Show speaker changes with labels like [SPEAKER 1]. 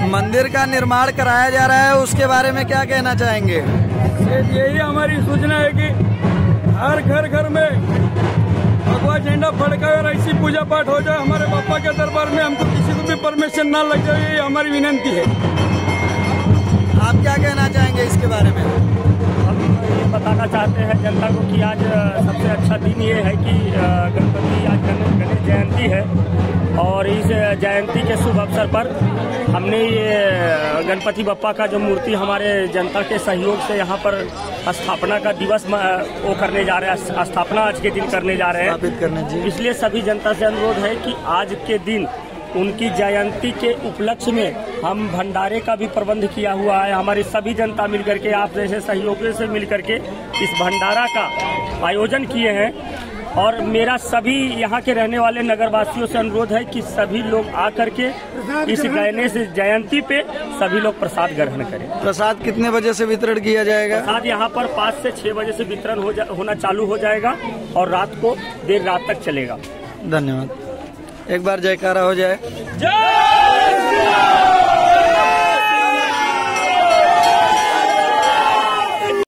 [SPEAKER 1] मंदिर का निर्माण कराया जा रहा है, उसके बारे में क्या कहना चाहेंगे?
[SPEAKER 2] यही हमारी सूचना है कि हर घर घर में भगवा झंडा फड़काए और ऐसी पूजा पाठ हो जाए हमारे बापा के दरबार में। हमको किसी को भी परमिशन ना लग जाए, ये हमारी विनती है।
[SPEAKER 1] आप क्या कहना चाहेंगे इसके बारे में?
[SPEAKER 3] हम ये बताना चाहते हैं जनता को कि आज सबसे अच्छा दिन ये है कि गणपति आज गणेश जयंती है और इस जयंती के शुभ अवसर पर हमने ये गणपति बप्पा का जो मूर्ति हमारे जनता के सहयोग से यहाँ पर स्थापना का दिवस वो करने जा रहे हैं, स्थापना आज के दिन करने जा रहे हैं। इसलिए सभी जनता से अनुरोध है कि आज के दिन उनकी जयंती के उपलक्ष्य में हम भंडारे का भी प्रबंध किया हुआ है। हमारी सभी जनता मिलकर के, आप जैसे सहयोगियों से मिलकर के इस भंडारा का आयोजन किए हैं। और मेरा सभी यहाँ के रहने वाले नगरवासियों से अनुरोध है कि सभी लोग आकर के इस गणेश जयंती पे सभी लोग प्रसाद ग्रहण करें।
[SPEAKER 1] प्रसाद कितने बजे से वितरण किया जाएगा?
[SPEAKER 3] प्रसाद यहाँ पर 5 से 6 बजे से वितरण होना चालू हो जाएगा और रात को देर रात तक चलेगा।
[SPEAKER 1] धन्यवाद। एक बार जयकारा हो जाए।
[SPEAKER 2] जय